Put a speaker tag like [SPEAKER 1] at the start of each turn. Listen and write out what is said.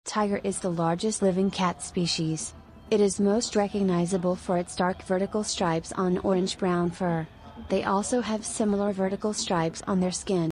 [SPEAKER 1] Tiger is the largest living cat species. It is most recognizable for its dark vertical stripes on orange-brown fur. They also have similar vertical stripes on their skin.